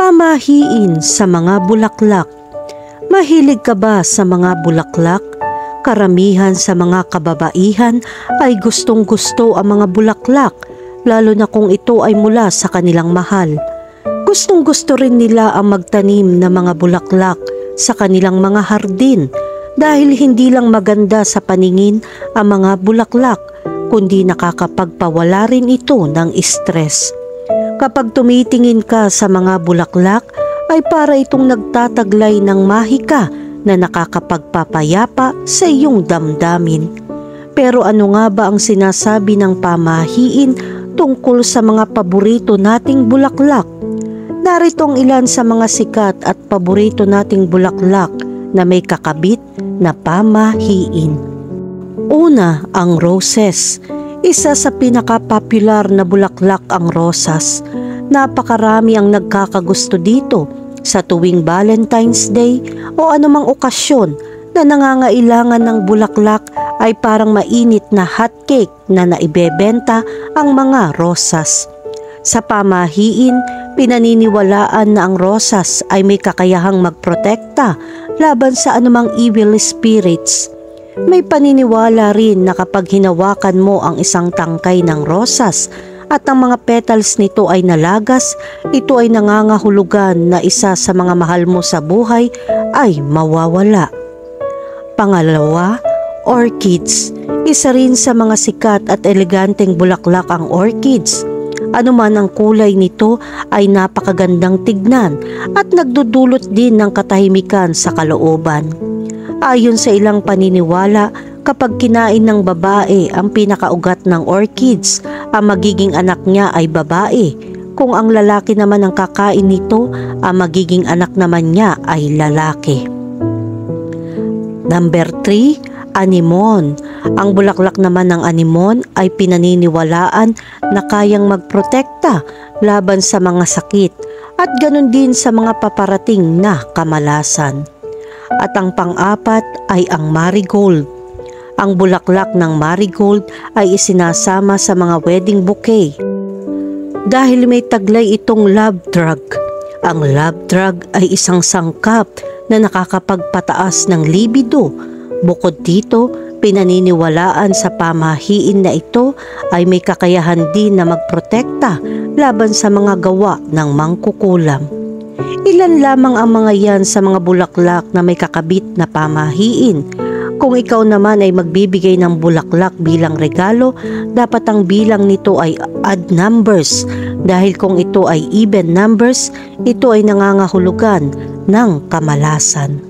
Pamahiin sa mga bulaklak. Mahilig ka ba sa mga bulaklak? Karamihan sa mga kababaihan ay gustong-gusto ang mga bulaklak, lalo na kung ito ay mula sa kanilang mahal. Gustong-gusto rin nila ang magtanim ng mga bulaklak sa kanilang mga hardin dahil hindi lang maganda sa paningin ang mga bulaklak, kundi nakakapagpawala rin ito ng stress. Kapag tumitingin ka sa mga bulaklak, ay para itong nagtataglay ng mahika na nakakapagpapayapa sa iyong damdamin. Pero ano nga ba ang sinasabi ng pamahiin tungkol sa mga paborito nating bulaklak? Narito ang ilan sa mga sikat at paborito nating bulaklak na may kakabit na pamahiin. Una, ang roses. Isa sa pinaka-popular na bulaklak ang rosas. Napakarami ang nagkakagusto dito sa tuwing Valentine's Day o anumang okasyon na nangangailangan ng bulaklak ay parang mainit na hotcake na naibebenta ang mga rosas. Sa pamahiin, pinaniniwalaan na ang rosas ay may kakayahang magprotekta laban sa anumang evil spirits. May paniniwala rin na kapag hinawakan mo ang isang tangkay ng rosas at ang mga petals nito ay nalagas, ito ay nangangahulugan na isa sa mga mahal mo sa buhay ay mawawala. Pangalawa, orchids. Isa rin sa mga sikat at eleganteng bulaklak ang orchids. Ano man ang kulay nito ay napakagandang tignan at nagdudulot din ng katahimikan sa kalooban. Ayon sa ilang paniniwala, kapag kinain ng babae ang pinakaugat ng orchids, ang magiging anak niya ay babae. Kung ang lalaki naman ang kakain nito, ang magiging anak naman niya ay lalaki. Number 3, anemon. Ang bulaklak naman ng anemon ay pinaniniwalaan na kayang magprotekta laban sa mga sakit at ganun din sa mga paparating na kamalasan. At ang pang-apat ay ang marigold. Ang bulaklak ng marigold ay isinasama sa mga wedding bouquet dahil may taglay itong love drug. Ang love drug ay isang sangkap na nakakapagpataas ng libido. Bukod dito, pinaniniwalaan sa pamahiin na ito ay may kakayahan din na magprotekta laban sa mga gawa ng mangkukulam. Ilan lamang ang mga yan sa mga bulaklak na may kakabit na pamahiin. Kung ikaw naman ay magbibigay ng bulaklak bilang regalo, dapat ang bilang nito ay odd numbers dahil kung ito ay even numbers, ito ay nangangahulugan ng kamalasan.